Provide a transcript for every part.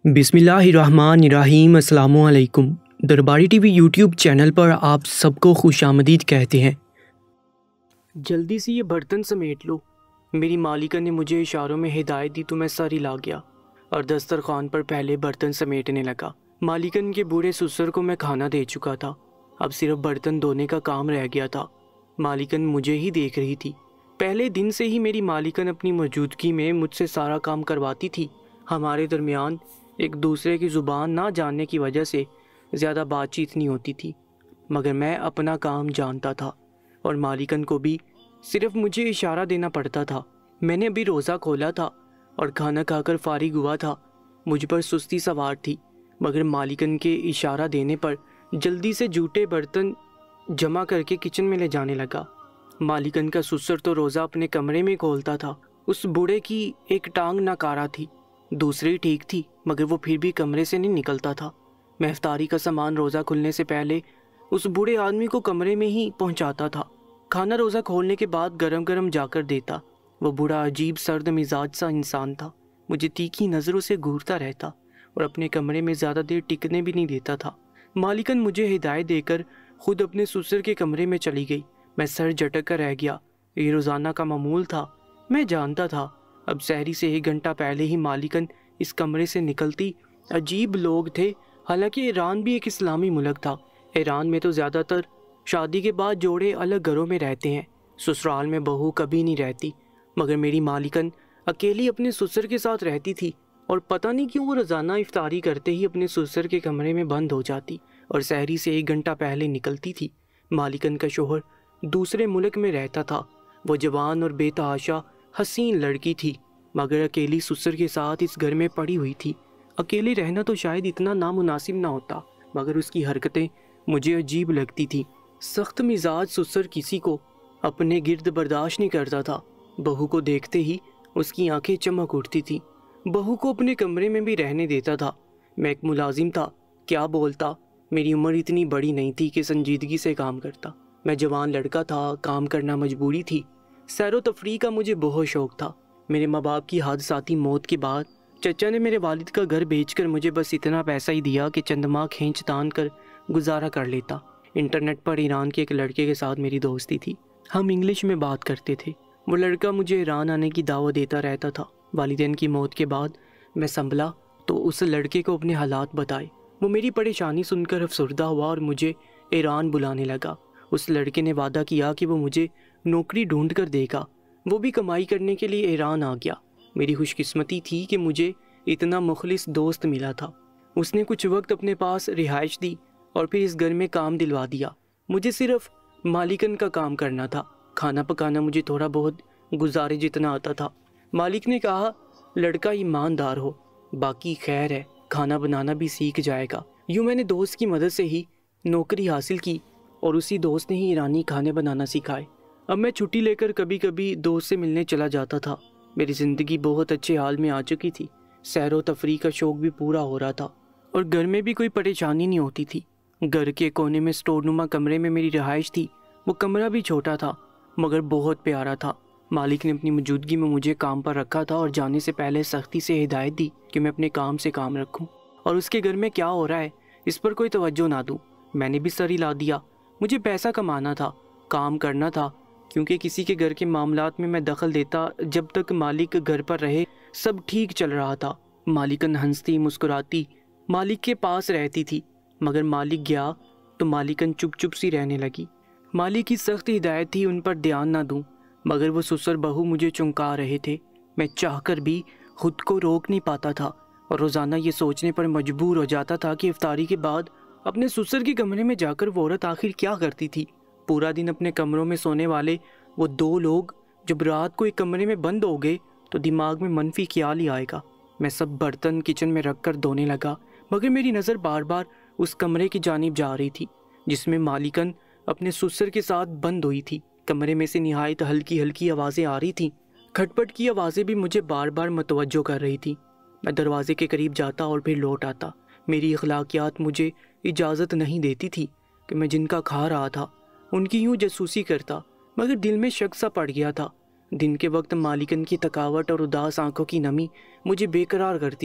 बिस्मिल्लाहिर्रहमानिर्रहीम। अस्सलामुअलैकुम। दरबारी टीवी यूट्यूब चैनल पर आप सबको खुशामदीद कहते हैं। जल्दी से ये बर्तन समेट लो। मेरी मालिका ने मुझे इशारों में हिदायत दी तो मैं सर हिला गया और दस्तरखान पर पहले बर्तन समेटने लगा। मालिकन के बूढ़े ससुर को मैं खाना दे चुका था, अब सिर्फ बर्तन धोने का काम रह गया था। मालिकन मुझे ही देख रही थी। पहले दिन से ही मेरी मालिकन अपनी मौजूदगी में मुझसे सारा काम करवाती थी। हमारे दरमियान एक दूसरे की ज़ुबान ना जानने की वजह से ज़्यादा बातचीत नहीं होती थी, मगर मैं अपना काम जानता था और मालिकन को भी सिर्फ मुझे इशारा देना पड़ता था। मैंने अभी रोज़ा खोला था और खाना खाकर फारिग हुआ था। मुझ पर सुस्ती सवार थी, मगर मालिकन के इशारा देने पर जल्दी से जूठे बर्तन जमा करके किचन में ले जाने लगा। मालिकन का ससुर तो रोज़ा अपने कमरे में खोलता था। उस बूढ़े की एक टांग नाकारा थी, दूसरी ठीक थी, मगर वो फिर भी कमरे से नहीं निकलता था। मैं इफ्तारी का सामान रोज़ा खुलने से पहले उस बूढ़े आदमी को कमरे में ही पहुंचाता था। खाना रोज़ा खोलने के बाद गरम गरम जाकर देता। वो बूढ़ा अजीब सर्द मिजाज सा इंसान था, मुझे तीखी नज़रों से घूरता रहता और अपने कमरे में ज़्यादा देर टिकने भी नहीं देता था। मालिकन मुझे हिदायत देकर खुद अपने ससुर के कमरे में चली गई। मैं सर झटक कर रह गया। ये रोज़ाना का मामूल था, मैं जानता था। अब सहरी से 1 घंटा पहले ही मालिकन इस कमरे से निकलती। अजीब लोग थे। हालांकि ईरान भी एक इस्लामी मुल्क था। ईरान में तो ज़्यादातर शादी के बाद जोड़े अलग घरों में रहते हैं, ससुराल में बहू कभी नहीं रहती। मगर मेरी मालिकन अकेली अपने ससुर के साथ रहती थी और पता नहीं क्यों वो रोज़ाना इफ्तारी करते ही अपने ससुर के कमरे में बंद हो जाती और सहरी से 1 घंटा पहले निकलती थी। मालिकन का शोहर दूसरे मुल्क में रहता था। वो जवान और बेतहाशा हसीन लड़की थी, मगर अकेली ससुर के साथ इस घर में पड़ी हुई थी। अकेले रहना तो शायद इतना नामुनासिब ना होता, मगर उसकी हरकतें मुझे अजीब लगती थी। सख्त मिजाज ससुर किसी को अपने गिर्द बर्दाश्त नहीं करता था। बहू को देखते ही उसकी आंखें चमक उठती थी। बहू को अपने कमरे में भी रहने देता था। मैं एक मुलाजिम था, क्या बोलता। मेरी उम्र इतनी बड़ी नहीं थी कि संजीदगी से काम करता। मैं जवान लड़का था, काम करना मजबूरी थी। सैरो तफरीह का मुझे बहुत शौक था। मेरे माँ बाप की हादसाती मौत के बाद चचा ने मेरे वालिद का घर बेचकर मुझे बस इतना पैसा ही दिया कि चंद माह खींच तान कर गुजारा कर लेता। इंटरनेट पर ईरान के एक लड़के के साथ मेरी दोस्ती थी। हम इंग्लिश में बात करते थे। वो लड़का मुझे ईरान आने की दावत देता रहता था। वालिदैन की मौत के बाद मैं संभला तो उस लड़के को अपने हालात बताए। वो मेरी परेशानी सुनकर अफसरदा हुआ और मुझे ईरान बुलाने लगा। उस लड़के ने वादा किया कि वो मुझे नौकरी ढूंढ कर देगा। वो भी कमाई करने के लिए ईरान आ गया। मेरी खुशकिस्मती थी कि मुझे इतना मुखलिस दोस्त मिला था। उसने कुछ वक्त अपने पास रिहाइश दी और फिर इस घर में काम दिलवा दिया। मुझे सिर्फ मालिकन का काम करना था। खाना पकाना मुझे थोड़ा बहुत गुजारे जितना आता था। मालिक ने कहा लड़का ईमानदार हो, बाकी खैर है, खाना बनाना भी सीख जाएगा। यूँ मैंने दोस्त की मदद से ही नौकरी हासिल की और उसी दोस्त ने ही ईरानी खाने बनाना सिखाए। अब मैं छुट्टी लेकर कभी कभी दोस्त से मिलने चला जाता था। मेरी ज़िंदगी बहुत अच्छे हाल में आ चुकी थी। सैरो तफरीह का शौक भी पूरा हो रहा था और घर में भी कोई परेशानी नहीं होती थी। घर के कोने में स्टोरनुमा कमरे में मेरी रिहाइश थी। वो कमरा भी छोटा था, मगर बहुत प्यारा था। मालिक ने अपनी मौजूदगी में मुझे काम पर रखा था और जाने से पहले सख्ती से हिदायत दी कि मैं अपने काम से काम रखूं और उसके घर में क्या हो रहा है इस पर कोई तवज्जो ना दूं। मैंने भी सर हिला दिया। मुझे पैसा कमाना था, काम करना था, क्योंकि किसी के घर के मामलात में मैं दखल देता जब तक मालिक घर पर रहे सब ठीक चल रहा था। मालिकन हंसती मुस्कुराती मालिक के पास रहती थी, मगर मालिक गया तो मालिकन चुप चुप सी रहने लगी। मालिक की सख्त हिदायत थी उन पर ध्यान ना दूं, मगर वो ससुर बहू मुझे चौंका रहे थे। मैं चाहकर भी खुद को रोक नहीं पाता था और रोज़ाना ये सोचने पर मजबूर हो जाता था कि इफ्तारी के बाद अपने ससुर के कमरे में जाकर वो औरत आखिर क्या करती थी। पूरा दिन अपने कमरों में सोने वाले वो 2 लोग जब रात को एक कमरे में बंद हो गए तो दिमाग में मनफी ख्याल ही आएगा। मैं सब बर्तन किचन में रख कर धोने लगा, मगर मेरी नज़र बार बार उस कमरे की जानिब जा रही थी जिसमें मालिकन अपने ससुर के साथ बंद हुई थी। कमरे में से निहायत हल्की हल्की आवाज़ें आ रही थीं। खटपट की आवाज़ें भी मुझे बार बार मतवज्जो कर रही थी। मैं दरवाजे के करीब जाता और फिर लौट आता। मेरी अखलाकियात मुझे इजाज़त नहीं देती थी कि मैं जिनका खा रहा था उनकी यूँ जासूसी करता, मगर दिल में शक सा पड़ गया था। दिन के वक्त मालिकन की थकावट और उदास आंखों की नमी मुझे बेकरार करती थी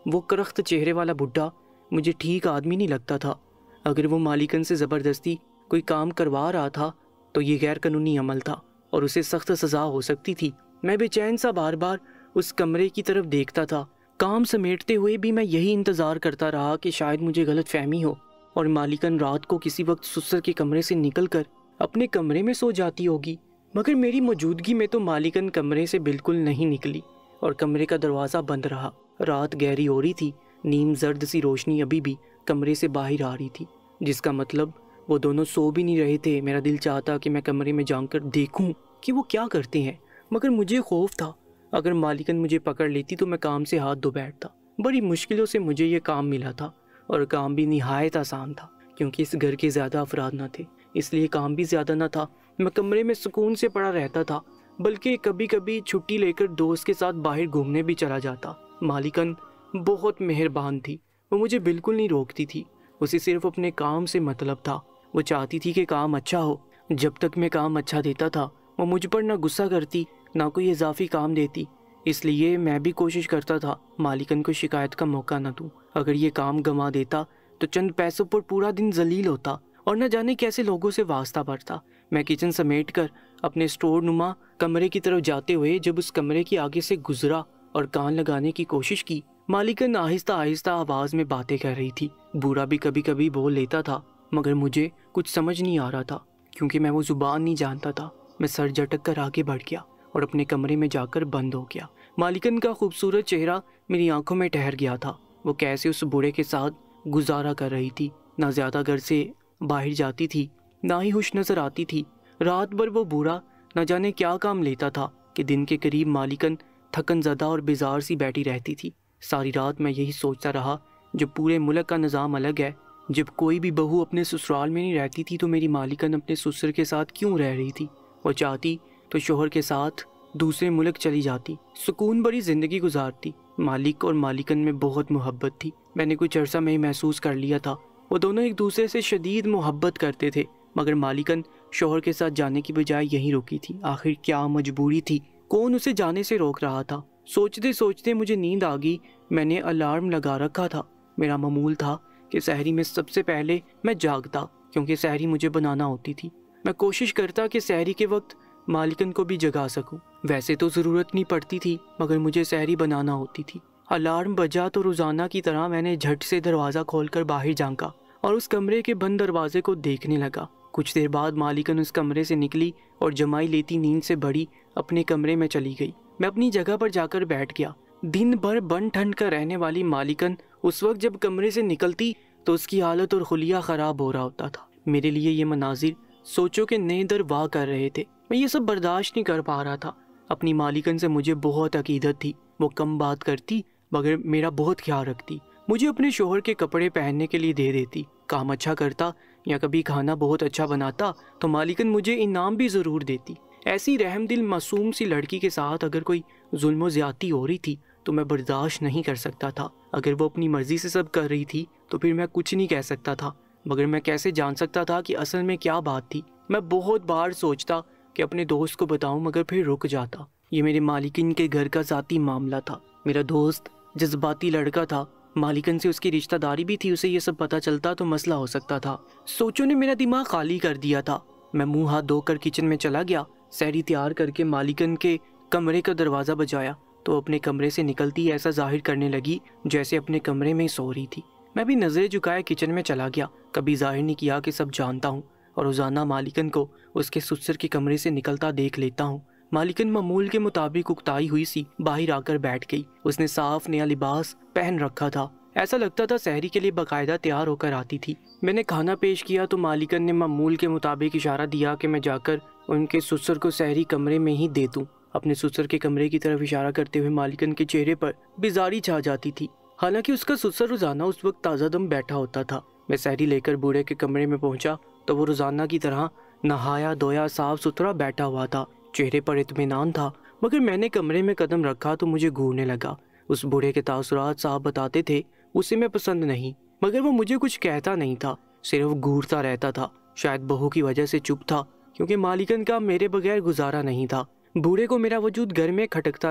وہ کرخت چہرے والا بڈھا مجھے ٹھیک آدمی نہیں لگتا تھا۔ اگر وہ مالکن سے زبردستی کوئی کام کروا رہا تھا تو یہ غیر قانونی عمل تھا اور اسے سخت سزا ہو سکتی تھی۔ میں بے چین سا بار بار اس کمرے کی طرف دیکھتا تھا۔ کام سمیٹتے ہوئے بھی میں یہی انتظار کرتا رہا کہ شاید مجھے غلط فہمی ہو اور مالکن رات کو کسی وقت سسر کے کمرے سے نکل کر اپنے کمرے میں سو جاتی ہوگی، مگر میری موجودگی میں تو مالکن کمرے سے بالکل نہیں نکلی اور کمرے کا دروازہ بند رہا۔ رات گہری ہو رہی تھی، نیم زرد سی روشنی ابھی بھی کمرے سے باہر آ رہی تھی، جس کا مطلب وہ دونوں سو بھی نہیں رہے تھے۔ میرا دل چاہتا کہ میں کمرے میں جا کر دیکھوں کہ وہ کیا کرتے ہیں، مگر مجھے خوف تھا اگر مالکن مجھے پکڑ لیتی تو میں کام سے ہاتھ دھو بیٹھتا۔ بڑی مشکلوں سے مجھے یہ کام ملا تھا اور کام بھی نہایت آسان تھا کیونکہ اس گھر کے زیادہ افراد نہ تھے، اس لیے کام بھی زیادہ نہ تھا۔ میں کمرے میں سکون سے پڑا رہتا تھا، بلکہ کبھی کبھی چھٹی لے کر دوست کے ساتھ باہر گھومنے بھی چلا جاتا۔ مالکن بہت مہربان تھی، وہ مجھے بالکل نہیں روکتی تھی، اسے صرف اپنے کام سے مطلب تھا۔ وہ چاہتی تھی کہ کام اچھا ہو۔ جب تک میں کام اچھا دیتا تھا وہ مجھ پر نہ غصہ کرتی نہ کوئی اضافی کام دیتی، اس لیے میں بھی کوشش کرتا تھا مالکن کو شکایت کا موقع نہ دوں۔ اگر یہ کام گنوا دیتا تو چند پیسوں پر پورا دن ذلیل ہوتا اور نہ جانے کیسے لوگوں سے واسطہ پڑتا۔ میں کچن سمیٹ کر اپنے اسٹور نما کمرے کی طرف جاتے ہوئے جب اس کمرے کی آگے سے گزرا اور کان لگانے کی کوشش کی، مالکن آہستہ آہستہ آواز میں باتیں کر رہی تھی۔ بورا بھی کبھی کبھی بول لیتا تھا مگر مجھے کچھ سمجھ نہیں آ رہا تھا کیونکہ میں وہ زبان نہیں جانتا تھا۔ میں سر جھٹک کر آگے بڑھ گیا اور اپنے کمرے میں جا کر بند ہو گیا۔ مالکن کا خوبصورت چہرہ میری آنکھوں میں ٹھہر گیا تھا۔ وہ کیسے اس بوڑھے کے ساتھ گزارا کر رہی تھی، نہ زیادہ گھر سے باہر جاتی تھی نہ ہی خوش نظر آتی تھی۔ رات بھر وہ بوڑھا نہ جانے کیا کام لیتا تھا کہ دن کے قریب مالکن تھکن زدہ اور بیزار سی بیٹھی رہتی تھی۔ ساری رات میں یہی سوچتا رہا، جب پورے ملک کا نظام الگ ہے، جب کوئی بھی بہو اپنے سسرال میں نہیں رہتی تھی تو میری مالکن اپنے سسر کے ساتھ کیوں رہ رہی تھی؟ وہ چاہتی تو شوہر کے ساتھ دوسرے ملک چلی جاتی، سکون بھری زندگی گزارتی۔ مالک اور مالکن میں بہت محبت تھی، میں نے کچھ عرصہ میں ہی محسوس کر لیا تھا۔ وہ دونوں ایک دوسرے سے شدید محبت کرتے تھے، مگر مالکن شوہر کے ساتھ جانے کی بجائے یہیں رکی تھی۔ آخر کیا مجبوری تھی؟ کون اسے جانے سے روک رہا تھا؟ سوچتے سوچتے مجھے نیند آ گئی۔ میں نے الارم لگا رکھا تھا۔ میرا معمول تھا کہ سحری میں سب سے پہلے میں جاگتا کیونکہ سحری مجھے بنانا ہوتی تھی۔ میں کوشش کرتا کہ سحری کے وقت مالکن کو بھی جگا سکوں۔ ویسے تو ضرورت نہیں پڑتی تھی مگر مجھے سحری بنانا ہوتی تھی۔ الارم بجا تو روزانہ کی طرح میں نے جھٹ سے دروازہ کھول کر باہر جھانکا اور اس کمرے کے بند دروازے کو دیکھنے لگا۔ کچھ دیر بعد مالکن اس کمرے سے نکلی اور جمائی لیتی نیند سے بڑی اپنے کمرے میں چلی گئی۔ میں اپنی جگہ پر جا کر بیٹھ گیا۔ دن بھر بن ٹھنڈ کر رہنے والی مالکن اس وقت جب کمرے سے نکلتی تو اس کی حالت اور خلیہ خراب ہو رہا ہوتا تھا۔ میرے لیے یہ مناظر سوچو کہ نئے در واہ کر رہے تھے۔ میں یہ سب برداشت نہیں کر پا رہا تھا۔ اپنی مالکن سے مجھے بہت عقیدت تھی، وہ کم بات کرتی مگر میرا بہت خیال رکھتی، مجھے اپنے شوہر کے کپڑے پہننے کے لیے دے دیتی، کام اچھا کرتا یا کبھی کھانا بہت اچھا بناتا تو مالکن مجھے انعام بھی ضرور دیتی۔ ایسی رحم دل معصوم سی لڑکی کے ساتھ اگر کوئی ظلم و زیادتی ہو رہی تھی تو میں برداشت نہیں کر سکتا تھا۔ اگر وہ اپنی مرضی سے سب کر رہی تھی تو پھر میں کچھ نہیں کہہ سکتا تھا، مگر میں کیسے جان سکتا تھا کہ اصل میں کیا بات تھی؟ میں بہت بار سوچتا کہ اپنے دوست کو بتاؤں مگر پھر رک جاتا۔ یہ میرے مالکن کے گھر کا ذاتی معاملہ تھا۔ میرا دوست جذباتی لڑکا تھا، مالکن سے اس کی رشتہ داری بھی تھی، اسے یہ سب پتہ چلتا تو مسئلہ ہو سکتا تھا۔ سوچوں نے میرا دماغ خالی کر دیا تھا۔ میں منہ ہاتھ دھو کر کچن میں چلا گیا، سحری تیار کر کے مالکن کے کمرے کا دروازہ بجایا تو اپنے کمرے سے نکلتی ایسا ظاہر کرنے لگی جیسے اپنے کمرے میں ہی سو رہی تھی۔ میں بھی نظریں جھکائے کچن میں چلا گیا، کبھی ظاہر نہیں کیا کہ سب جانتا ہوں، اور روزانہ مالکن کو اس کے سسر کے کمرے سے نکلتا دیکھ لیتا ہوں۔ مالکن معمول کے مطابق اکتائی ہوئی سی باہر آ کر بیٹھ گئی۔ اس نے صاف نیا لباس پہن رکھا تھا، ایسا لگتا تھا سحری کے لیے باقاعدہ تیار ہو کر آتی تھی۔ میں نے کھانا پیش کیا تو مالکن نے معمول کے مطابق اشارہ دیا کہ میں جا کر ان کے سسر کو سحری کمرے میں ہی دے دوں۔ اپنے سسر کے کمرے کی طرف اشارہ کرتے ہوئے مالکن کے چہرے پر بیزاری چھا جاتی تھی، حالانکہ اس کا سسر روزانہ اس وقت تازہ دم بیٹھا ہوتا تھا۔ میں سحری لے کر بوڑھے کے کمرے میں پہنچا تو وہ روزانہ کی طرح نہایا دھویا صاف ستھرا بیٹھا ہوا تھا، چہرے پر اطمینان تھا، مگر میں نے کمرے میں قدم رکھا تو مجھے گھورنے لگا۔ اس بوڑھے کے تاثرات صاحب بتاتے تھے اسے میں پسند نہیں، مگر وہ مجھے کچھ کہتا نہیں تھا، صرف گھورتا رہتا تھا۔ شاید بہو کی وجہ سے چپ تھا کیونکہ مالکن کا میرے بغیر گزارا نہیں تھا۔ بوڑھے کو میرا وجود گھر میں کھٹکتا تھا،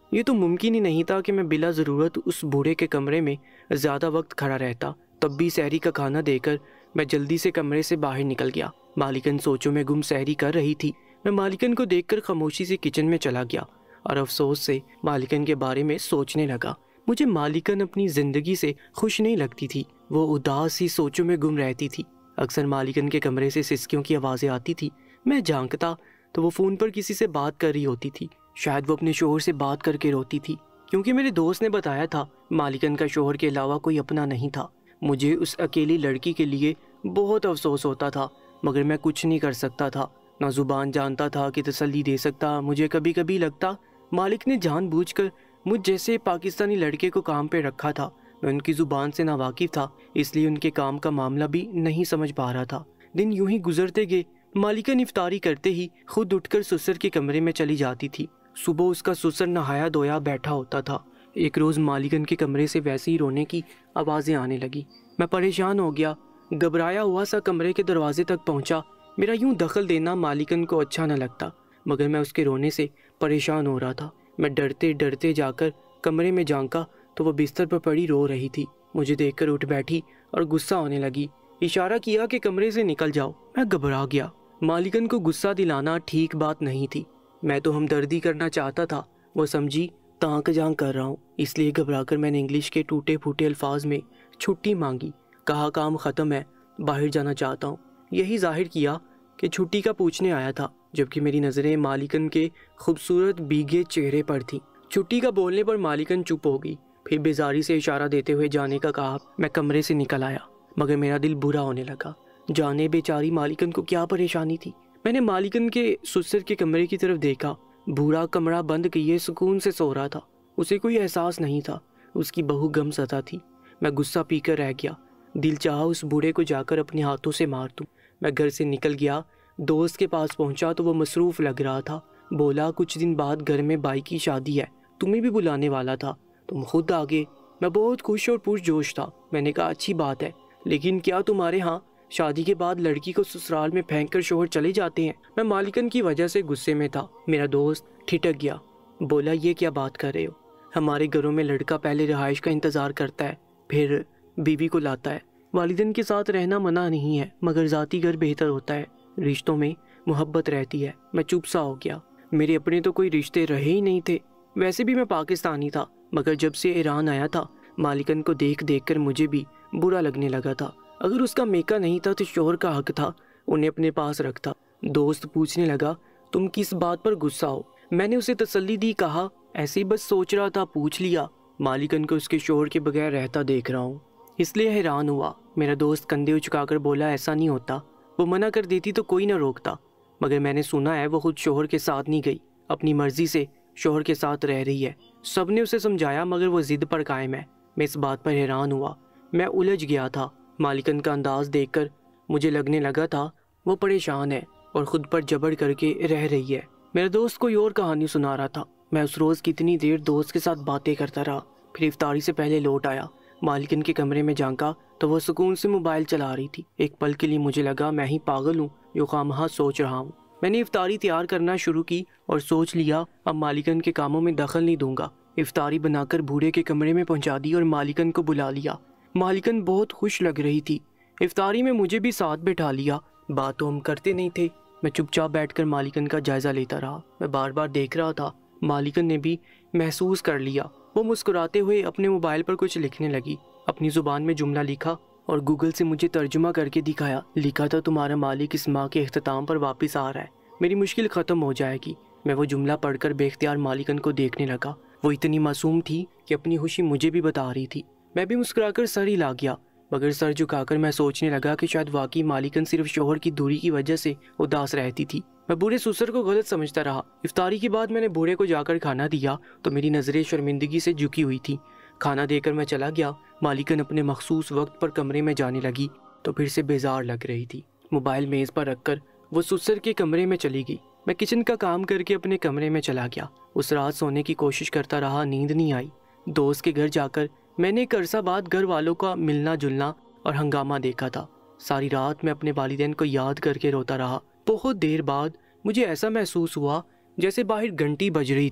یہ تو ممکن ہی نہیں تھا کہ میں بلا ضرورت اس بوڑھے کے کمرے میں زیادہ وقت کھڑا رہتا۔ تب بھی سحری کا کھانا دے کر میں جلدی سے کمرے سے باہر نکل گیا۔ مالکن سوچوں میں گم سحری کر رہی تھی۔ میں مالکن کو دیکھ کر خاموشی سے کچن میں چلا گیا اور افسوس سے مالکن کے بارے میں سوچنے لگا۔ مجھے مالکن اپنی زندگی سے خوش نہیں لگتی تھی۔ وہ اداس ہی سوچوں میں گم رہتی تھی۔ اکثر مالکن کے کمرے سے سسکیوں کی آوازیں آتی تھی۔ میں جھانکتا تو وہ فون پر کسی سے بات کر رہی ہوتی تھی۔ شاید وہ اپنے شوہر سے بات کر کے روتی تھی، کیونکہ میرے دوست نے بتایا تھا مالکن کا شوہر کے علاوہ کوئی اپنا نہیں تھا۔ مجھے اس اکیلی لڑکی کے لیے بہت افسوس ہوتا تھا، مگر میں کچھ نہیں کر سکتا تھا، نہ زبان جانتا تھا کہ تسلی دے سکتا۔ مجھے کبھی کبھی لگتا مالک نے جان بوجھ کر مجھ جیسے پاکستانی لڑکے کو کام پہ رکھا تھا۔ میں ان کی زبان سے ناواقف تھا، اس لیے ان کے کام کا معاملہ بھی نہیں سمجھ پا رہا تھا۔ دن یوں ہی گزرتے گئے۔ مالکن افطاری کرتے ہی خود اٹھ کر سسر کے کمرے میں چلی جاتی تھی۔ صبح اس کا سسر نہایا دھویا بیٹھا ہوتا تھا۔ ایک روز مالکن کے کمرے سے ویسے ہی رونے کی آوازیں آنے لگی۔ میں پریشان ہو گیا، گھبرایا ہوا سا کمرے کے دروازے تک پہنچا۔ میرا یوں دخل دینا مالکن کو اچھا نہ لگتا، مگر میں اس کے رونے سے پریشان ہو رہا تھا۔ میں ڈرتے ڈرتے جا کر کمرے میں جھانکا تو وہ بستر پر پڑی رو رہی تھی۔ مجھے دیکھ کر اٹھ بیٹھی اور غصہ ہونے لگی۔ اشارہ کیا کہ کمرے سے نکل جاؤ۔ میں گھبرا گیا۔ مالکن کو غصہ دلانا ٹھیک بات نہیں تھی۔ میں تو ہمدردی کرنا چاہتا تھا، وہ سمجھی تانک جھانک کر رہا ہوں، اس لیے گھبرا کر میں نے انگلش کے ٹوٹے پھوٹے الفاظ میں چھٹی مانگی۔ کہا کام ختم ہے، باہر جانا چاہتا ہوں۔ یہی ظاہر کیا کہ چھٹی کا پوچھنے آیا تھا، جبکہ میری نظریں مالکن کے خوبصورت بھیگے چہرے پر تھیں۔ چھٹی کا بولنے پر مالکن چپ ہو گئی، پھر بیزاری سے اشارہ دیتے ہوئے جانے کا کہا۔ میں کمرے سے نکل آیا، مگر میرا دل برا ہونے لگا۔ جانے بیچاری مالکن کو کیا پریشانی تھی۔ میں نے مالکن کے سسر کے کمرے کی طرف دیکھا۔ بھورا کمرہ بند کیے سکون سے سو رہا تھا، اسے کوئی احساس نہیں تھا۔ اس کی بہو غم زدہ تھی۔ میں غصہ پی کر رہ گیا، دل چاہا اس بوڑھے کو جا کر اپنے ہاتھوں سے مار دوں۔ میں گھر سے نکل گیا، دوست کے پاس پہنچا تو وہ مصروف لگ رہا تھا۔ بولا کچھ دن بعد گھر میں بائی کی شادی ہے، تمہیں بھی بلانے والا تھا، تم خود آگے۔ میں بہت خوش اور پرجوش تھا۔ میں نے کہا اچھی بات ہے، لیکن کیا تمہارے ہاں شادی کے بعد لڑکی کو سسرال میں پھینک کر شوہر چلے جاتے ہیں؟ میں مالکن کی وجہ سے غصے میں تھا۔ میرا دوست ٹھٹک گیا، بولا یہ کیا بات کر رہے ہو؟ ہمارے گھروں میں لڑکا پہلے رہائش کا انتظار کرتا ہے، پھر بیوی کو لاتا ہے۔ والدین کے ساتھ رہنا منع نہیں ہے، مگر ذاتی گھر بہتر ہوتا ہے، رشتوں میں محبت رہتی ہے۔ میں چپ سا ہو گیا، میرے اپنے تو کوئی رشتے رہے ہی نہیں تھے۔ ویسے بھی میں پاکستانی تھا، مگر جب سے ایران آیا تھا مالکن کو دیکھ دیکھ کر مجھے بھی برا لگنے لگا تھا۔ اگر اس کا میکا نہیں تھا تو شوہر کا حق تھا انہیں اپنے پاس رکھتا۔ دوست پوچھنے لگا تم کس بات پر غصہ ہو؟ میں نے اسے تسلی دی، کہا ایسے ہی بس سوچ رہا تھا، پوچھ لیا۔ مالکن کو اس کے شوہر کے بغیر رہتا دیکھ رہا ہوں، اس لیے حیران ہوا۔ میرا دوست کندھے اچکا کر بولا ایسا نہیں ہوتا، وہ منع کر دیتی تو کوئی نہ روکتا، مگر میں نے سنا ہے وہ خود شوہر کے ساتھ نہیں گئی، اپنی مرضی سے شوہر کے ساتھ رہ رہی ہے۔ سب نے اسے سمجھایا مگر وہ ضد پر قائم ہے۔ میں اس بات پر حیران ہوا، میں الجھ گیا تھا۔ مالکن کا انداز دیکھ کر مجھے لگنے لگا تھا وہ پریشان ہے اور خود پر جبر کر کے رہ رہی ہے۔ میرا دوست کوئی اور کہانی سنا رہا تھا۔ میں اس روز کتنی دیر دوست کے ساتھ باتیں کرتا رہا، پھر افطاری سے پہلے لوٹ آیا۔ مالکن کے کمرے میں جھانکا تو وہ سکون سے موبائل چلا رہی تھی۔ ایک پل کے لیے مجھے لگا میں ہی پاگل ہوں جو خواہ سوچ رہا ہوں۔ میں نے افطاری تیار کرنا شروع کی اور سوچ لیا اب مالکن کے کاموں میں دخل نہیں دوں گا۔ افطاری بنا کر بوڑھے کے کمرے میں پہنچا دی اور مالکن کو بلا لیا۔ مالکن بہت خوش لگ رہی تھی۔ افطاری میں مجھے بھی ساتھ بٹھا لیا۔ بات تو ہم کرتے نہیں تھے، میں چپ چاپ بیٹھ کر مالکن کا جائزہ لیتا رہا۔ میں بار بار دیکھ رہا تھا، مالکن نے بھی محسوس کر لیا۔ وہ مسکراتے ہوئے اپنے موبائل پر کچھ لکھنے لگی۔ اپنی زبان میں جملہ لکھا اور گوگل سے مجھے ترجمہ کر کے دکھایا۔ لکھا تھا تمہارا مالک اس ماہ کے اختتام پر واپس آ رہا ہے، میری مشکل ختم ہو جائے گی۔ میں وہ جملہ پڑھ کر بے اختیار مالکن کو دیکھنے لگا۔ وہ اتنی معصوم تھی کہ اپنی خوشی مجھے بھی بتا رہی تھی۔ میں بھی مسکرا کر سر ہلا گیا، مگر سر جھکا کر میں سوچنے لگا کہ شاید واقعی مالکن صرف شوہر کی دوری کی وجہ سے اداس رہتی تھی۔ میں بوڑھے سسر کو غلط سمجھتا رہا۔ افطاری کے بعد میں نے بوڑھے کو جا کر کھانا دیا تو میری نظریں شرمندگی سے جھکی ہوئی تھی۔ کھانا دے کر میں چلا گیا۔ مالکن اپنے مخصوص وقت پر کمرے میں جانے لگی تو پھر سے بیزار لگ رہی تھی۔ موبائل میز پر رکھ کر وہ سسر کے کمرے میں چلی گئی۔ میں کچن کا کام کر کے اپنے کمرے میں چلا گیا۔ اس رات سونے کی کوشش کرتا رہا، نیند نہیں آئی۔ دوست کے گھر جا کر میں نے ایک عرصہ بعد گھر والوں کا ملنا جلنا اور ہنگامہ دیکھا تھا۔ ساری رات میں اپنے والدین کو یاد کر کے روتا رہا۔ بہت دیر بعد مجھے ایسا محسوس ہوا جیسے باہر گھنٹی بج رہی تھی۔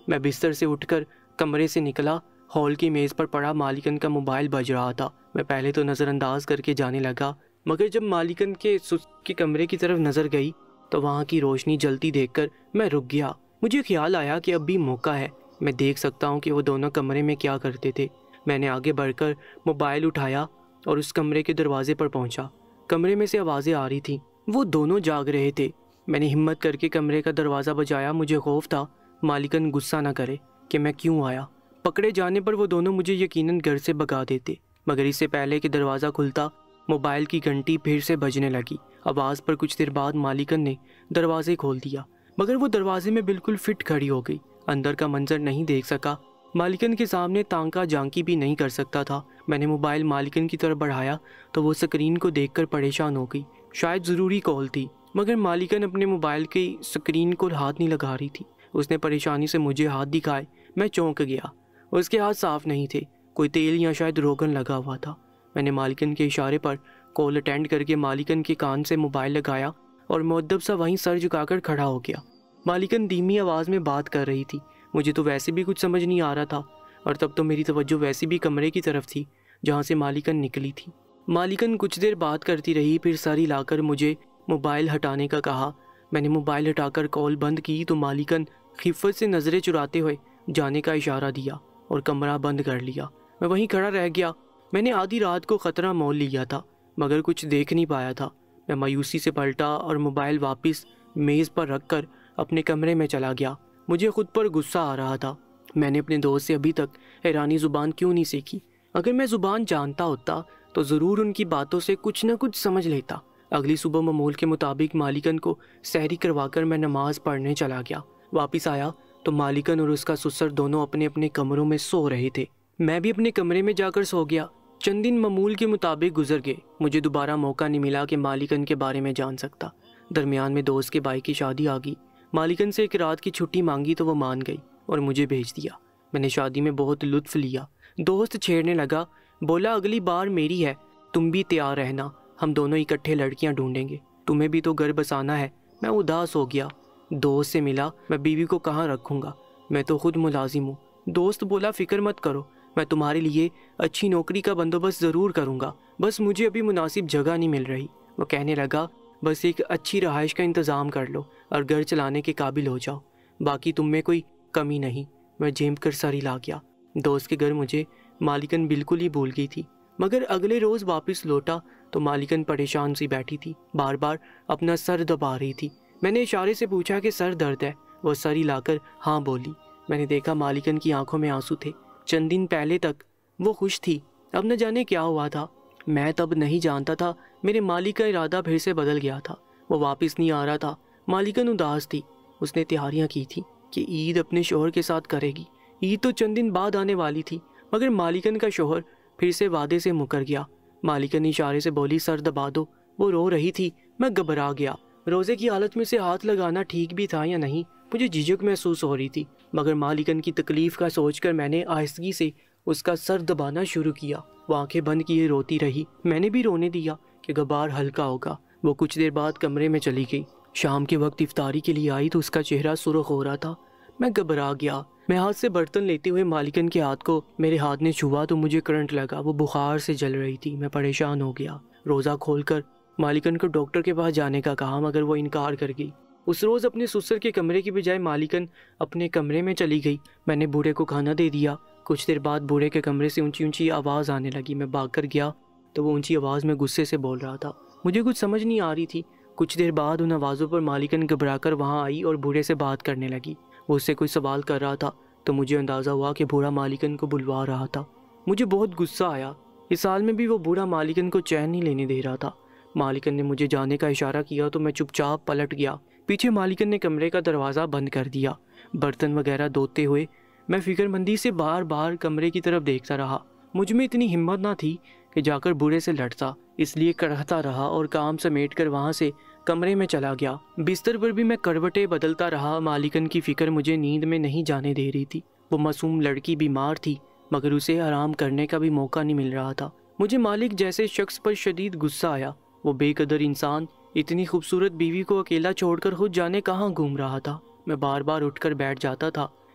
میں بستر سے اٹھ کر کمرے سے نکلا۔ ہال کی میز پر پڑا مالکن کا موبائل بج رہا تھا۔ میں پہلے تو نظر انداز کر کے جانے لگا، مگر جب مالکن کے کمرے کی طرف نظر گئی تو وہاں کی روشنی جلتی دیکھ کر میں رک گیا۔ مجھے خیال آیا کہ اب بھی موقع ہے، میں دیکھ سکتا ہوں کہ وہ دونوں کمرے میں کیا کرتے تھے۔ میں نے آگے بڑھ کر موبائل اٹھایا اور اس کمرے کے دروازے پر پہنچا۔ کمرے میں سے آوازیں آ رہی تھیں، وہ دونوں جاگ رہے تھے۔ میں نے ہمت کر کے کمرے کا دروازہ بجایا۔ مجھے خوف تھا مالکن غصہ نہ کرے کہ میں کیوں آیا۔ پکڑے جانے پر وہ دونوں مجھے یقیناً گھر سے بھگا دیتے، مگر اس سے پہلے کہ دروازہ کھلتا موبائل کی گھنٹی پھر سے بجنے لگی۔ آواز پر کچھ دیر بعد مالکن نے دروازے کھول دیا، مگر وہ دروازے میں بالکل فٹ کھڑی ہو گئی۔ اندر کا منظر نہیں دیکھ سکا، مالکن کے سامنے تانکا جھانکی بھی نہیں کر سکتا تھا۔ میں نے موبائل مالکن کی طرف بڑھایا تو وہ اسکرین کو دیکھ کر پریشان ہو گئی۔ شاید ضروری کال تھی، مگر مالکن اپنے موبائل کی اسکرین کو ہاتھ نہیں لگا رہی تھی۔ اس نے پریشانی سے مجھے ہاتھ دکھائے۔ میں چونک گیا، اس کے ہاتھ صاف نہیں تھے، کوئی تیل یا شاید روغن لگا ہوا تھا۔ میں نے مالکن کے اشارے پر کال اٹینڈ کر کے مالکن کے کان سے موبائل لگایا اور مؤدب سا وہیں سر جھکا کر کھڑا ہو گیا۔ مالکن دھیمی آواز میں بات کر رہی تھی، مجھے تو ویسے بھی کچھ سمجھ نہیں آ رہا تھا، اور تب تو میری توجہ ویسے بھی کمرے کی طرف تھی جہاں سے مالکن نکلی تھی۔ مالکن کچھ دیر بات کرتی رہی، پھر سر ہلا کر مجھے موبائل ہٹانے کا کہا۔ میں نے موبائل ہٹا کر کال بند کی تو مالکن خفت سے نظریں چراتے ہوئے جانے کا اشارہ دیا اور کمرہ بند کر لیا۔ میں وہیں کھڑا رہ گیا۔ میں نے آدھی رات کو خطرہ مول لیا تھا، مگر کچھ دیکھ نہیں پایا تھا۔ میں مایوسی سے پلٹا اور موبائل واپس میز پر رکھ کر اپنے کمرے میں چلا گیا۔ مجھے خود پر غصہ آ رہا تھا، میں نے اپنے دوست سے ابھی تک ایرانی زبان کیوں نہیں سیکھی؟ اگر میں زبان جانتا ہوتا تو ضرور ان کی باتوں سے کچھ نہ کچھ سمجھ لیتا۔ اگلی صبح معمول کے مطابق مالکن کو سحری کروا کر میں نماز پڑھنے چلا گیا۔ واپس آیا تو مالکن اور اس کا سسر دونوں اپنے اپنے کمروں میں سو رہے تھے۔ میں بھی اپنے کمرے میں جا کر سو گیا۔ چند دن معمول کے مطابق گزر گئے۔ مجھے دوبارہ موقع نہیں ملا کہ مالکن کے بارے میں جان سکتا۔ درمیان میں دوست کے بھائی کی شادی آ گئی۔ مالکن سے ایک رات کی چھٹی مانگی تو وہ مان گئی اور مجھے بھیج دیا۔ میں نے شادی میں بہت لطف لیا۔ دوست چھیڑنے لگا، بولا اگلی بار میری ہے، تم بھی تیار رہنا، ہم دونوں اکٹھے لڑکیاں ڈھونڈیں گے، تمہیں بھی تو گھر بسانا ہے۔ میں اداس ہو گیا۔ دوست سے ملا، میں بیوی کو کہاں رکھوں گا، میں تو خود ملازم ہوں۔ دوست بولا فکر مت کرو، میں تمہارے لیے اچھی نوکری کا بندوبست ضرور کروں گا، بس مجھے ابھی مناسب جگہ نہیں مل رہی۔ وہ کہنے لگا بس ایک اچھی رہائش کا انتظام کر لو اور گھر چلانے کے قابل ہو جاؤ، باقی تم میں کوئی کمی نہیں۔ میں جھیمپ کر سر ہلا گیا۔ دوست کے گھر مجھے مالکن بالکل ہی بھول گئی تھی، مگر اگلے روز واپس لوٹا تو مالکن پریشان سی بیٹھی تھی، بار بار اپنا سر دبا رہی تھی۔ میں نے اشارے سے پوچھا کہ سر درد ہے؟ وہ سر ہلا کر ہاں بولی۔ میں نے دیکھا مالکن کی آنکھوں میں آنسو تھے۔ چند دن پہلے تک وہ خوش تھی، اب نہ جانے کیا ہوا تھا۔ میں تب نہیں جانتا تھا میرے مالک کا ارادہ پھر سے بدل گیا تھا، وہ واپس نہیں آ رہا تھا۔ مالکن اداس تھی، اس نے تیاریاں کی تھی کہ عید اپنے شوہر کے ساتھ کرے گی۔ عید تو چند دن بعد آنے والی تھی، مگر مالکن کا شوہر پھر سے وعدے سے مکر گیا۔ مالکن اشارے سے بولی سر دبا دو۔ وہ رو رہی تھی، میں گھبرا گیا۔ روزے کی حالت میں سے ہاتھ لگانا ٹھیک بھی تھا یا نہیں، مجھے جھجک محسوس ہو رہی تھی، مگر مالکن کی تکلیف کا سوچ کر میں نے آہستگی سے اس کا سر دبانا شروع کیا۔ وہ آنکھیں بند کیے روتی رہی، میں نے بھی رونے دیا کہ غبار ہلکا ہوگا۔ وہ کچھ دیر بعد کمرے میں چلی گئی۔ شام کے وقت افطاری کے لیے آئی تو اس کا چہرہ سرخ ہو رہا تھا۔ میں گھبرا گیا۔ میں ہاتھ سے برتن لیتے ہوئے مالکن کے ہاتھ کو میرے ہاتھ نے چھوا تو مجھے کرنٹ لگا، وہ بخار سے جل رہی تھی۔ میں پریشان ہو گیا۔ روزہ کھول کر مالکن کو ڈاکٹر کے پاس جانے کا کہا، مگر وہ انکار کر گئی۔ اس روز اپنے سسر کے کمرے کی بجائے مالکن اپنے کمرے میں چلی گئی۔ میں نے بوڑھے کو کھانا دے دیا۔ کچھ دیر بعد بوڑھے کے کمرے سے اونچی اونچی آواز آنے لگی۔ میں بھاگ کر گیا تو وہ اونچی آواز میں غصے سے بول رہا تھا، مجھے کچھ سمجھ نہیں آ رہی تھی۔ کچھ دیر بعد ان آوازوں پر مالکن گھبرا کر وہاں آئی اور بوڑھے سے بات کرنے لگی۔ وہ اس سے کوئی سوال کر رہا تھا تو مجھے اندازہ ہوا کہ بوڑھا مالکن کو بلوا رہا تھا۔ مجھے بہت غصہ آیا، اس حال میں بھی وہ بوڑھا مالکن کو چین نہیں لینے دے رہا تھا۔ مالکن نے مجھے جانے کا اشارہ کیا تو میں چپ چاپ پلٹ گیا۔ پیچھے مالکن نے کمرے کا دروازہ بند کر دیا۔ برتن وغیرہ دھوتے ہوئے میں فکر مندی سے بار بار کمرے کی طرف دیکھتا رہا۔ مجھ میں اتنی ہمت نہ تھی کہ جا کر بوڑھے سے لڑتا، اس لیے کڑھتا رہا اور کام سمیٹ کر وہاں سے کمرے میں چلا گیا۔ بستر پر بھی میں کروٹیں بدلتا رہا۔ مالکن کی فکر مجھے نیند میں نہیں جانے دے رہی تھی۔ وہ معصوم لڑکی بیمار تھی، مگر اسے آرام کرنے کا بھی موقع نہیں مل رہا تھا۔ مجھے مالک جیسے شخص پر شدید غصہ آیا۔ وہ بے قدر انسان اتنی خوبصورت بیوی کو اکیلا چھوڑ کر خود جانے کہاں گھوم رہا تھا۔ میں بار بار اٹھ کر بیٹھ جاتا تھا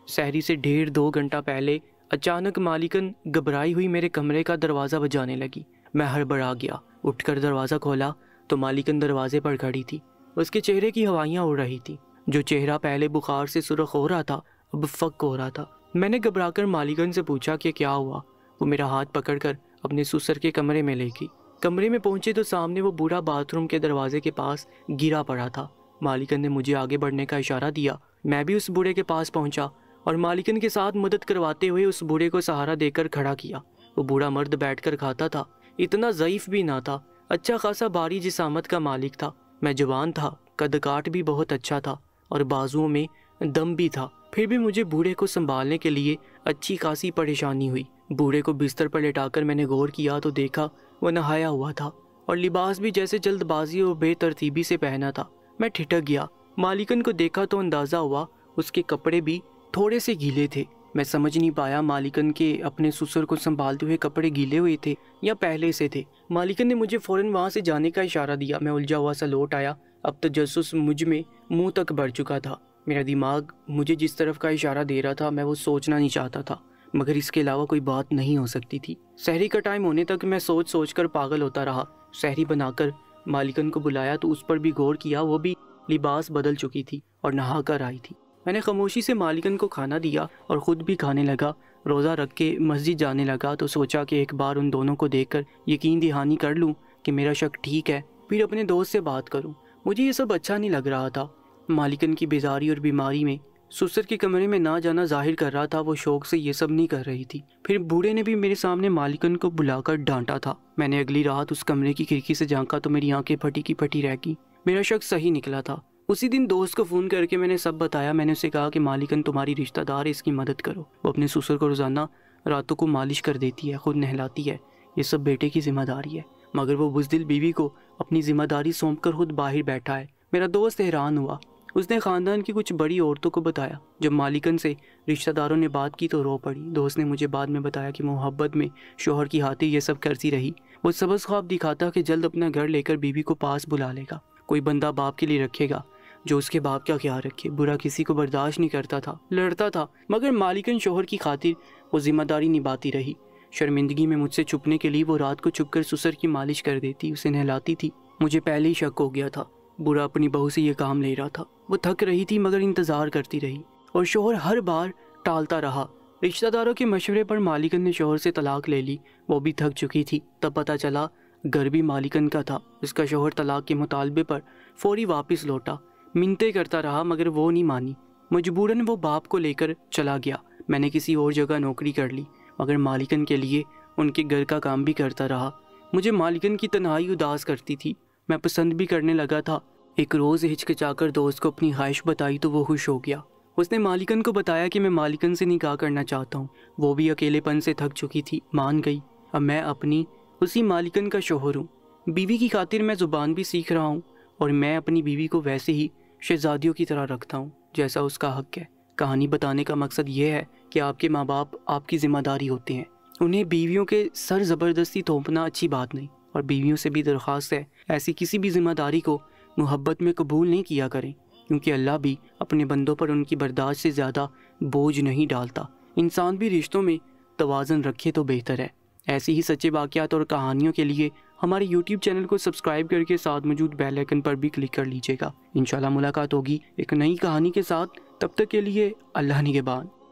سحری سے 1.5-2 گھنٹہ پہلے اچانک مالکن گھبرائی ہوئی میرے کمرے کا دروازہ بجانے لگی۔ میں ہڑبڑا گیا، اٹھ کر دروازہ کھولا تو مالکن دروازے پر کھڑی تھی۔ اس کے چہرے کی ہوائیاں اڑ رہی تھی۔ جو چہرہ پہلے بخار سے سرخ ہو رہا تھا اب فک ہو رہا تھا۔ میں نے گھبرا کر مالکن سے پوچھا کہ کیا ہوا۔ وہ میرا ہاتھ پکڑ کر اپنے سسر کے کمرے میں لے گئی۔ کمرے میں پہنچے تو سامنے وہ بوڑھا باتھ روم کے دروازے کے پاس گرا پڑا تھا۔ مالکن نے مجھے آگے بڑھنے کا اشارہ دیا۔ میں بھی اس بوڑھے کے پاس پہنچا اور مالکن کے ساتھ مدد کرواتے ہوئے اس بوڑھے کو سہارا دے کر کھڑا کیا۔ وہ بوڑھا مرد بیٹھ کر کھاتا تھا، اتنا ضعیف بھی نہ تھا، اچھا خاصا بھاری جسامت کا مالک تھا۔ میں جوان تھا، قد کاٹ بھی بہت اچھا تھا اور بازوؤں میں دم بھی تھا، پھر بھی مجھے بوڑھے کو سنبھالنے کے لیے اچھی خاصی پریشانی ہوئی۔ بوڑھے کو بستر پر لٹا کر میں نے غور کیا تو دیکھا وہ نہایا ہوا تھا اور لباس بھی جیسے جلد بازی اور بے ترتیبی سے پہنا تھا۔ میں ٹھٹک گیا۔ مالکن کو دیکھا تو اندازہ ہوا اس کے کپڑے بھی تھوڑے سے گیلے تھے۔ میں سمجھ نہیں پایا مالکن کے اپنے سسر کو سنبھالتے ہوئے کپڑے گیلے ہوئے تھے یا پہلے سے تھے۔ مالکن نے مجھے فوراً وہاں سے جانے کا اشارہ دیا۔ میں الجھا ہوا سا لوٹ آیا۔ اب تجسس مجھ میں منہ تک بڑھ چکا تھا۔ میرا دماغ مجھے جس طرف کا اشارہ دے رہا تھا میں وہ سوچنا نہیں چاہتا تھا، مگر اس کے علاوہ کوئی بات نہیں ہو سکتی تھی۔ سحری کا ٹائم ہونے تک میں سوچ سوچ کر پاگل ہوتا رہا۔ سحری بنا کر مالکن کو بلایا تو اس پر بھی غور کیا، وہ بھی لباس بدل چکی تھی اور نہا کر آئی تھی۔ میں نے خاموشی سے مالکن کو کھانا دیا اور خود بھی کھانے لگا۔ روزہ رکھ کے مسجد جانے لگا تو سوچا کہ ایک بار ان دونوں کو دیکھ کر یقین دہانی کر لوں کہ میرا شک ٹھیک ہے، پھر اپنے دوست سے بات کروں۔ مجھے یہ سب اچھا نہیں لگ رہا تھا۔ مالکن کی بیزاری اور بیماری میں سسر کے کمرے میں نہ جانا ظاہر کر رہا تھا، وہ شوق سے یہ سب نہیں کر رہی تھی۔ پھر بوڑھے نے بھی میرے سامنے مالکن کو بلا کر ڈانٹا تھا۔ میں نے اگلی رات اس کمرے کی کھڑکی سے جھانکا تو میری آنکھیں پھٹی کی پھٹی رہ گئی۔ میرا شک صحیح نکلا تھا۔ اسی دن دوست کو فون کر کے میں نے سب بتایا۔ میں نے اسے کہا کہ مالکن تمہاری رشتہ دار ہے، اس کی مدد کرو۔ وہ اپنے سسر کو روزانہ راتوں کو مالش کر دیتی ہے، خود نہلاتی ہے، یہ سب بیٹے کی ذمہ داری ہے، مگر وہ بزدل بیوی کو اپنی ذمہ داری سونپ کر خود باہر بیٹھا ہے۔ میرا دوست حیران ہوا۔ اس نے خاندان کی کچھ بڑی عورتوں کو بتایا۔ جب مالکن سے رشتہ داروں نے بات کی تو رو پڑی۔ دوست نے مجھے بعد میں بتایا کہ محبت میں شوہر کی خاطر یہ سب کرتی رہی۔ وہ سبز خواب دکھاتا کہ جلد اپنا گھر لے کر بیوی کو پاس بلا لے گا، کوئی بندہ باپ کے لیے رکھے گا جو اس کے باپ کا خیال رکھے۔ برا کسی کو برداشت نہیں کرتا تھا، لڑتا تھا، مگر مالکن شوہر کی خاطر وہ ذمہ داری نبھاتی رہی۔ شرمندگی میں مجھ سے چھپنے کے لیے وہ رات کو چھپ کر سسر کی مالش کر دیتی، اسے نہلاتی تھی۔ مجھے پہلے ہی شک ہو گیا تھا، برا اپنی بہو سے یہ کام لے رہا تھا۔ وہ تھک رہی تھی مگر انتظار کرتی رہی اور شوہر ہر بار ٹالتا رہا۔ رشتہ داروں کے مشورے پر مالکن نے شوہر سے طلاق لے لی، وہ بھی تھک چکی تھی۔ تب پتہ چلا گھر بھی مالکن کا تھا۔ اس کا شوہر طلاق کے مطالبے پر فوری واپس لوٹا، منتیں کرتا رہا مگر وہ نہیں مانی۔ مجبوراً وہ باپ کو لے کر چلا گیا۔ میں نے کسی اور جگہ نوکری کر لی مگر مالکن کے لیے ان کے گھر کا کام بھی کرتا رہا۔ مجھے مالکن کی تنہائی اداس کرتی تھی، میں پسند بھی کرنے لگا تھا۔ ایک روز ہچکچا کر دوست کو اپنی خواہش بتائی تو وہ خوش ہو گیا۔ اس نے مالکن کو بتایا کہ میں مالکن سے نکاح کرنا چاہتا ہوں۔ وہ بھی اکیلے پن سے تھک چکی تھی، مان گئی۔ اب میں اپنی اسی مالکن کا شوہر ہوں۔ بیوی کی خاطر میں زبان بھی سیکھ رہا ہوں اور میں اپنی بیوی کو ویسے ہی شہزادیوں کی طرح رکھتا ہوں جیسا اس کا حق ہے۔ کہانی بتانے کا مقصد یہ ہے کہ آپ کے ماں باپ آپ کی ذمہ داری ہوتے ہیں، انہیں بیویوں کے سر زبردستی تھوپنا اچھی بات نہیں، اور بیویوں سے بھی درخواست ہے ایسی کسی بھی ذمہ داری کو محبت میں قبول نہیں کیا کریں، کیونکہ اللہ بھی اپنے بندوں پر ان کی برداشت سے زیادہ بوجھ نہیں ڈالتا۔ انسان بھی رشتوں میں توازن رکھے تو بہتر ہے۔ ایسی ہی سچے واقعات اور کہانیوں کے لیے ہمارے YouTube چینل کو سبسکرائب کر کے ساتھ موجود بیل آئیکن پر بھی کلک کر لیجیے گا۔ انشاءاللہ ملاقات ہوگی ایک نئی کہانی کے ساتھ، تب تک کے لیے اللہ نگہبان۔